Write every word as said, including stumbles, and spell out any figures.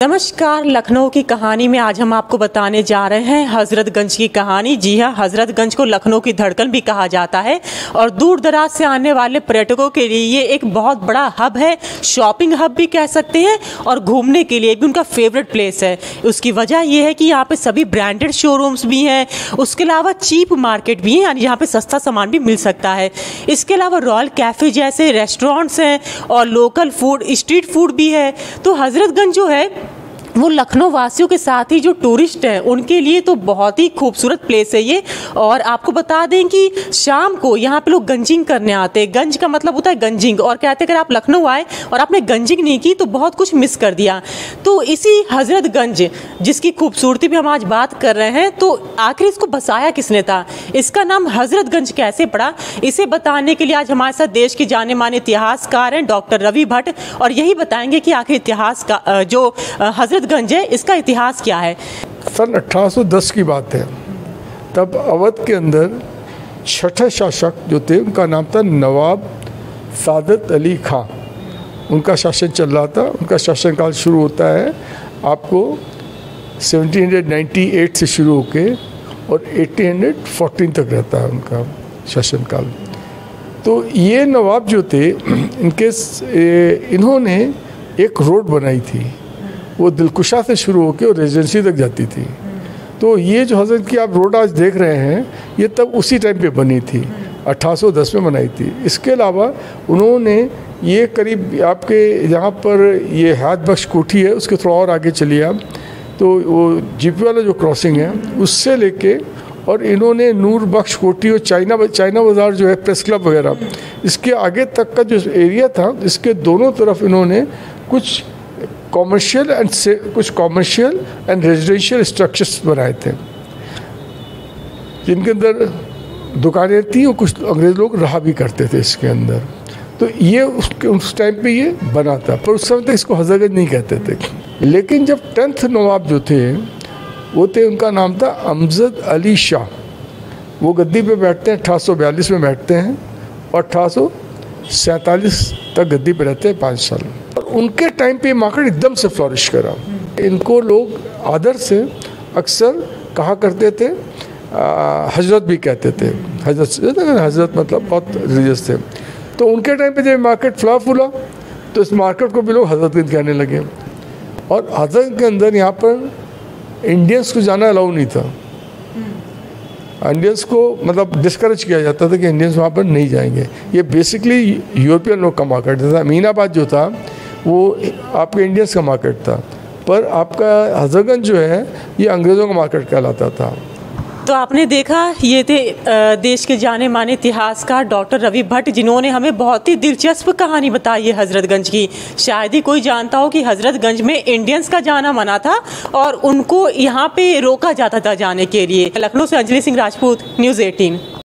नमस्कार। लखनऊ की कहानी में आज हम आपको बताने जा रहे हैं हजरतगंज की कहानी। जी हाँ, हजरतगंज को लखनऊ की धड़कन भी कहा जाता है और दूर दराज से आने वाले पर्यटकों के लिए ये एक बहुत बड़ा हब है, शॉपिंग हब भी कह सकते हैं और घूमने के लिए भी उनका फेवरेट प्लेस है। उसकी वजह ये है कि यहाँ पे सभी ब्रांडेड शोरूम्स भी हैं, उसके अलावा चीप मार्केट भी है, यानी यहाँ पे सस्ता सामान भी मिल सकता है। इसके अलावा रॉयल कैफ़े जैसे रेस्टोरेंट्स हैं और लोकल फूड, स्ट्रीट फूड भी है। तो हजरतगंज जो है वो लखनऊ वासियों के साथ ही जो टूरिस्ट हैं उनके लिए तो बहुत ही खूबसूरत प्लेस है ये। और आपको बता दें कि शाम को यहाँ पे लोग गंजिंग करने आते हैं। गंज का मतलब होता है गंजिंग, और कहते हैं अगर आप लखनऊ आए और आपने गंजिंग नहीं की तो बहुत कुछ मिस कर दिया। तो इसी हजरतगंज जिसकी खूबसूरती पे हम आज बात कर रहे हैं, तो आखिर इसको बसाया किसने था, इसका नाम हजरतगंज कैसे पड़ा, इसे बताने के लिए आज हमारे साथ देश के जाने माने इतिहासकार हैं डॉक्टर रवि भट्ट, और यही बताएंगे कि आखिर इतिहास का जो हजरत गंज है इसका इतिहास क्या है। सन अठारह सौ दस की बात है। तब अवध के अंदर छठे शासक जो थे उनका नाम था नवाब सादत अली खां। उनका शासन चल रहा था। उनका शासनकाल शुरू होता है आपको सत्रह सौ अट्ठानवे से शुरू होके और अठारह सौ चौदह तक रहता है उनका शासनकाल। तो ये नवाब जो थे इनके इन्होंने एक रोड बनाई थी, वो दिलकुशा से शुरू होकर और रेजेंसी तक जाती थी। तो ये जो हजरत की आप रोड आज देख रहे हैं ये तब उसी टाइम पे बनी थी, अठारह सौ दस में बनाई थी। इसके अलावा उन्होंने ये करीब आपके यहाँ पर ये हयात बख्श कोठी है, उसके थोड़ा और आगे चलिए आप, तो वो जीपी वाला जो क्रॉसिंग है उससे लेके और इन्होंने नूर बख्श कोठी और चाइना चाइना बाज़ार जो है प्रेस क्लब वगैरह, इसके आगे तक का जो एरिया था इसके दोनों तरफ इन्होंने कुछ कॉमर्शियल एंड से कुछ कॉमर्शियल एंड रेजिडेंशियल स्ट्रक्चर्स बनाए थे, जिनके अंदर दुकानें थी और कुछ अंग्रेज लोग रहा भी करते थे इसके अंदर। तो ये उसके उस टाइम पे ये बना था, पर उस समय तक इसको हजरतगंज नहीं कहते थे। लेकिन जब टेंथ नवाब जो थे वो थे, उनका नाम था अमजद अली शाह। वो गद्दी पे बैठते हैं, अठारह सौ बयालीस में बैठते हैं और अठारह सौ सैंतालीस तक गद्दी पे रहते हैं, पाँच साल। और उनके टाइम पे मार्केट एकदम से फ्लॉरिश करा। इनको लोग आदर से अक्सर कहा करते थे, आ, हजरत भी कहते थे। हजरत हजरत मतलब बहुत रिलीजियस थे। तो उनके टाइम पे जब मार्केट फ्लॉप फूला तो इस मार्केट को भी लोग हजरतगंज कहने लगे। और हजरत के अंदर यहाँ पर इंडियंस को जाना अलाउ नहीं था। इंडियंस को मतलब डिस्करेज किया जाता था कि इंडियंस वहाँ पर नहीं जाएंगे। ये बेसिकली यूरोपियन लोग का मार्केट था। अमीनाबाद जो था वो आपके इंडियंस का मार्केट था, पर आपका हजरतगंज जो है ये अंग्रेज़ों का मार्केट कहलाता था। तो आपने देखा, ये थे देश के जाने माने इतिहासकार डॉक्टर रवि भट्ट, जिन्होंने हमें बहुत ही दिलचस्प कहानी बताई है हजरतगंज की। शायद ही कोई जानता हो कि हजरतगंज में इंडियंस का जाना मना था और उनको यहाँ पे रोका जाता था जाने के लिए। लखनऊ से अंजलि सिंह राजपूत, न्यूज़ अठारह।